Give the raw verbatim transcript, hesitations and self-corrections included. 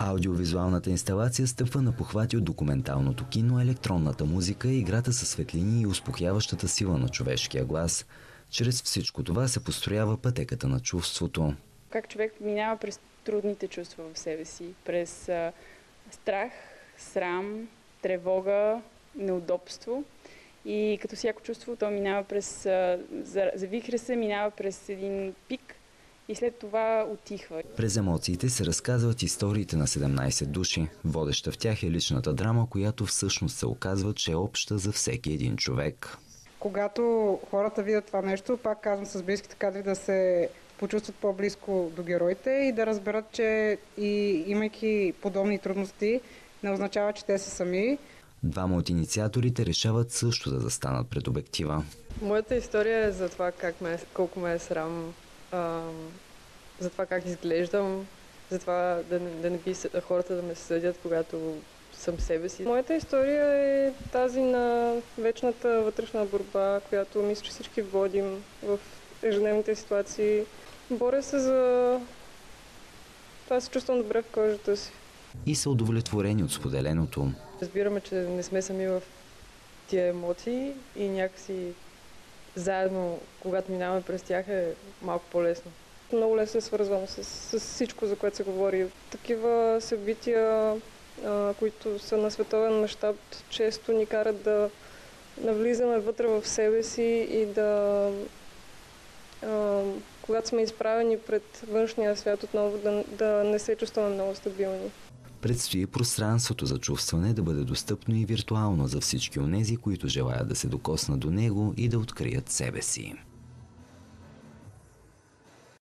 Аудиовизуалната инсталация стъпва на похвати от документалното кино, електронната музика, играта със светлини и успокояващата сила на човешкия глас. Чрез всичко това се построява пътеката на чувството. Как човек минава през трудните чувства в себе си, през а, страх, срам, тревога, неудобство. И като всяко чувство, то минава през, а, завихря се, минава през един пик и след това утихва. През емоциите се разказват историите на седемнайсет души. Водеща в тях е личната драма, която всъщност се оказва, че е обща за всеки един човек. Когато хората видят това нещо, пак казвам с близките кадри, да се почувстват по-близко до героите и да разберат, че и имайки подобни трудности, не означава, че те са сами. Двама от инициаторите решават също да застанат пред обектива. Моята история е за това как ме, колко ме е срам, а, за това как изглеждам, за това да не, да не би хората да ме съдят, когато съм себе си. Моята история е тази на вечната вътрешна борба, която мисля, че всички водим в ежедневните ситуации. Боря се за това, се чувствам добре в кожата си. И са удовлетворени от споделеното. Разбираме, че не сме сами в тия емоции и някакси заедно, когато минаваме през тях, е малко по-лесно. Много лесно е свързвано с, с всичко, за което се говори. Такива събития, а, които са на световен мащаб, често ни карат да навлизаме вътре в себе си и да, а, когато сме изправени пред външния свят отново, да, да не се чувстваме много стабилни. Предстои пространството за чувстване да бъде достъпно и виртуално за всички онези, които желаят да се докоснат до него и да открият себе си.